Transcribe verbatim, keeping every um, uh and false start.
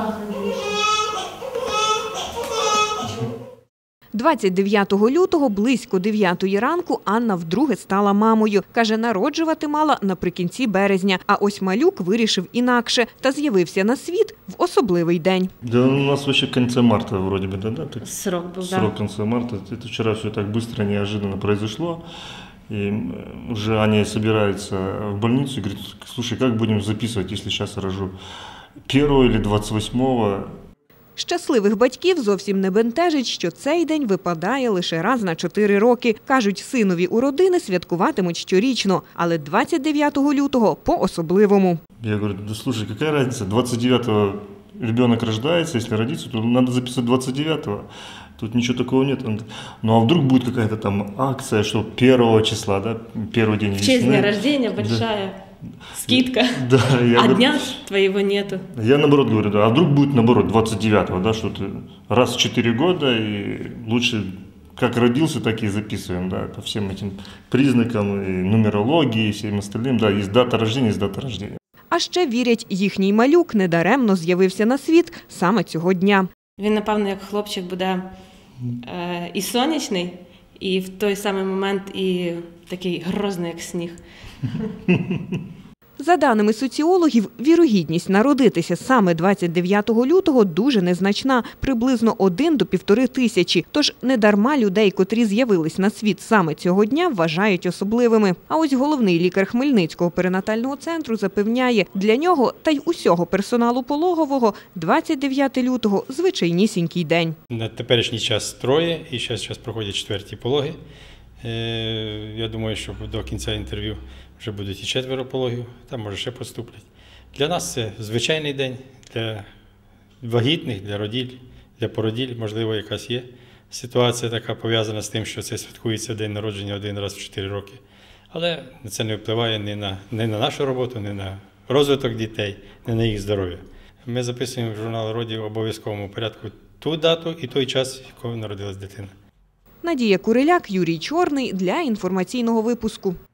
двадцять дев'ятого лютого близько дев'ятої ранку Анна вдруге стала мамою. Каже, народжувати мала наприкінці березня, а ось малюк вирішив інакше та з'явився на світ в особливий день. Да, у нас вообще в конце марта вроде бы, да? да так? Срок был, да. Срок в конце марта. Это вчера все так быстро, неожиданно произошло. И уже Аня собирается в больницу и говорит: слушай, как будем записывать, если сейчас рожу? первого или двадцять восьмого? Щасливих батьків зовсім не бентежить, що цей день випадає лише раз на чотири роки. Кажуть, синові у родини святкуватимуть щорічно, але двадцять дев'ятого лютого по-особливому. Я говорю: да слушай, какая разница, двадцать девятого ребенок рождается, если родится, то надо записывать двадцать девятого. Тут ничего такого нет. Ну а вдруг будет какая-то там акция, что первого числа, да, первый день весны. В честь дня рождения большая да. скидка, да, я а говорю, дня твоего нету. Я наоборот говорю, да, а вдруг будет наоборот двадцать девятого, да, что ты раз в четыре года и лучше как родился, так и записываем, да, по всем этим признакам, и нумерологии, и всем остальным, да, есть дата рождения, есть дата рождения. А ще вірять, їхній малюк недаремно з'явився на світ саме цього дня. Він, напевно, як хлопчик буде е, і сонячний, і в той самий момент і такий грозний, як сніг. За даними соціологів, вірогідність народитися саме двадцять дев'ятого лютого дуже незначна – приблизно один до півтори тисячі. Тож недарма людей, котрі з'явились на світ саме цього дня, вважають особливими. А ось головний лікар Хмельницького перинатального центру запевняє, для нього та й усього персоналу пологового двадцять дев'ятого лютого – звичайнісінький день. На теперішній час троє, і зараз проходять четверті пологи. Я думаю, що до кінця інтерв'ю вже будуть і четверо пологів, там може ще поступлять. Для нас це звичайний день, для вагітних, для роділь, для породіль, можливо, якась є ситуація така пов'язана з тим, що це святкується день народження один раз в чотири роки. Але це не впливає ні на, ні на нашу роботу, ні на розвиток дітей, ні на їх здоров'я. Ми записуємо в журнал родів в обов'язковому порядку ту дату і той час, коли народилась дитина. Надія Куриляк, Юрій Чорний для інформаційного випуску.